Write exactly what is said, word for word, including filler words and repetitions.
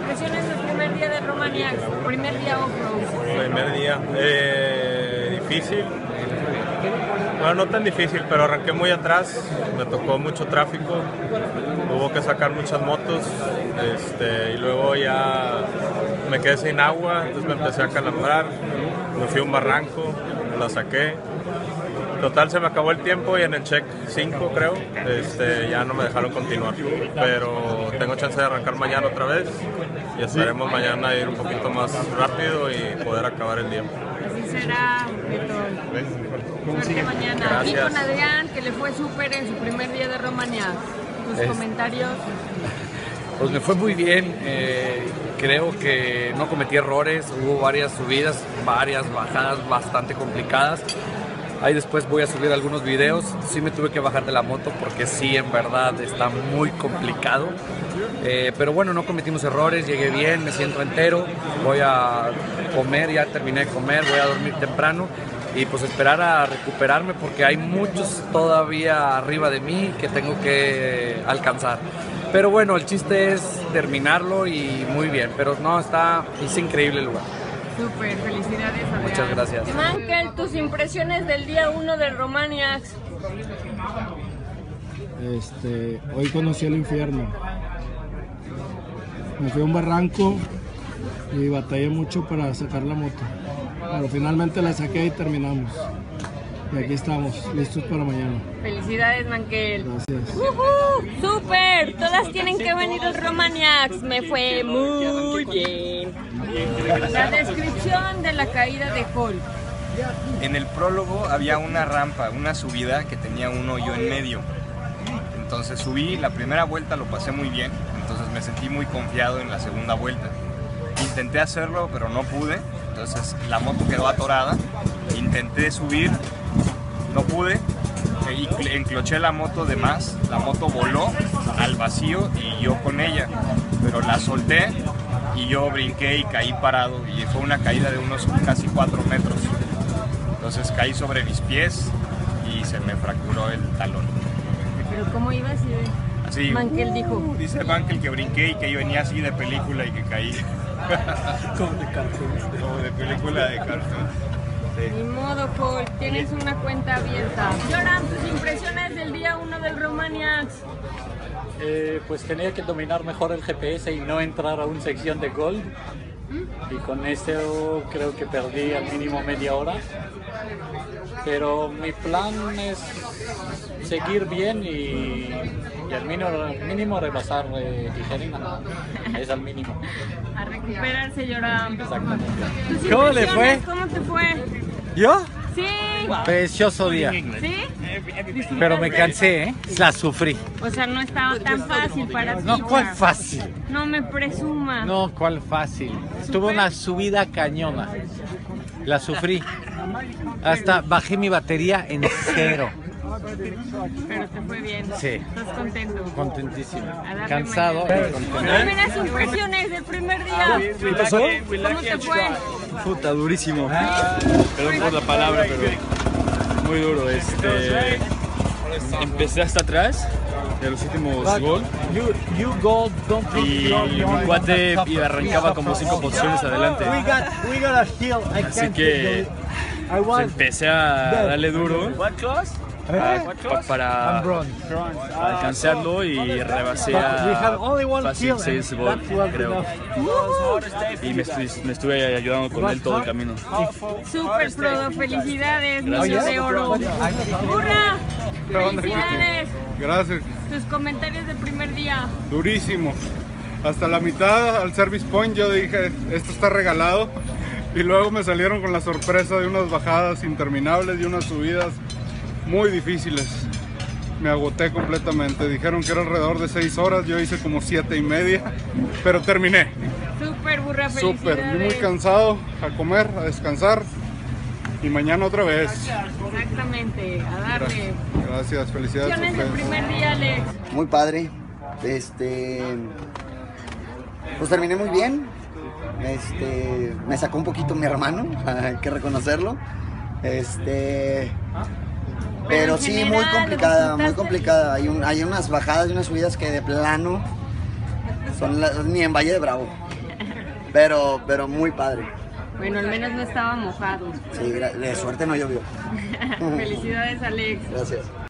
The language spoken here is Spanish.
impresiones del primer día de Romaniacs, primer día off-road? Primer día, eh, difícil. Bueno, no tan difícil, pero arranqué muy atrás, me tocó mucho tráfico, hubo que sacar muchas motos, este, y luego ya me quedé sin agua, entonces me empecé a calambrar, me fui a un barranco, la saqué. Total, se me acabó el tiempo y en el check cinco, creo, este, ya no me dejaron continuar. Pero tengo chance de arrancar mañana otra vez y esperemos mañana ir un poquito más rápido y poder acabar el día. Así será, Beto. Suerte mañana. Gracias. Y con Adrián, que le fue súper en su primer día de Romaniacs. Tus Es... comentarios. Pues me fue muy bien, eh, creo que no cometí errores, hubo varias subidas, varias bajadas bastante complicadas. Ahí después voy a subir algunos videos. Sí me tuve que bajar de la moto porque sí, en verdad está muy complicado. Eh, pero bueno, no cometimos errores, llegué bien, me siento entero. Voy a comer, ya terminé de comer, voy a dormir temprano. Y pues esperar a recuperarme porque hay muchos todavía arriba de mí que tengo que alcanzar. Pero bueno, el chiste es terminarlo y muy bien. Pero no, está, es increíble el lugar. Súper, felicidades, Adrián. Muchas gracias. Mankel, tus impresiones del día uno del Romaniacs. Este, hoy conocí el infierno. Me fui a un barranco y batallé mucho para sacar la moto. Pero finalmente la saqué y terminamos. Y aquí estamos, listos para mañana. Felicidades, Mankel. Gracias. ¡Uh-huh! ¡Súper! Todas tienen que venir al Romaniacs. Me fue muy bien. La descripción de la caída de Hall. En el prólogo había una rampa, una subida que tenía un hoyo en medio. Entonces subí, la primera vuelta lo pasé muy bien, entonces me sentí muy confiado en la segunda vuelta. Intenté hacerlo, pero no pude, entonces la moto quedó atorada. Intenté subir, no pude, y encloché la moto de más, la moto voló al vacío y yo con ella, pero la solté y yo brinqué y caí parado y fue una caída de unos casi cuatro metros. Entonces caí sobre mis pies y se me fracturó el talón. ¿Pero cómo ibas? Así, Mankel uh, dijo. Dice Mankel que brinqué y que yo venía así de película y que caí. Como de cartón. Como de película de cartón. Sí. Ni modo, Paul, tienes una cuenta abierta. Yoram, tus impresiones del día uno del Romaniacs. Eh, pues tenía que dominar mejor el G P S y no entrar a una sección de Gold. Y con eso creo que perdí al mínimo media hora. Pero mi plan es seguir bien y, y al mínimo, mínimo rebasar eh, Tijerina. Es al mínimo. A recuperarse, Yoram. Exactamente. ¿Tus ¿Cómo le fue? impresiones? ¿Cómo te fue? ¿Yo? Sí. Precioso día. ¿Sí? Pero me cansé, ¿eh? La sufrí. O sea, no estaba tan fácil para ti. No, ¿cuál Yoram. fácil? No me presumas. No, ¿cuál fácil? Tuve una subida cañona. La sufrí. Hasta bajé mi batería en cero. Pero te fue bien. Sí. ¿Estás contento? Contentísimo. A darle Cansado. mañana. contento. Primeras impresiones del primer día. ¿Qué pasó? ¿Cómo te fue? Puta, durísimo. Perdón por la palabra, pero muy duro. Este, empecé hasta atrás de los últimos gol y mi cuate y arrancaba como cinco posiciones adelante. Así que pues, empecé a darle duro a, pa, para alcanzarlo y rebasé a fácil seis gol, creo. Y me, estu me estuve ayudando con él todo el camino. Super Frodo, felicidades, niño de oro. ¡Hurra! Felicidades. Gracias. Tus comentarios del primer día. Durísimo. Hasta la mitad al service point yo dije, esto está regalado. Y luego me salieron con la sorpresa de unas bajadas interminables y unas subidas muy difíciles. Me agoté completamente. Dijeron que era alrededor de seis horas, yo hice como siete y media, pero terminé. Súper, burra, felicidades. Súper, muy cansado, a comer, a descansar y mañana otra vez. Exactamente, a darle. Gracias, felicidades. Impresiones del primer día, Alex. Muy padre. Este, pues terminé muy bien. Este, me sacó un poquito mi hermano, hay que reconocerlo. Este, pero sí, muy complicada, muy complicada. Hay, un, hay unas bajadas y unas subidas que de plano son las, ni en Valle de Bravo. pero, pero muy padre. Bueno, al menos no estaba mojado. Sí, de suerte no llovió. Felicidades, Alex. Gracias.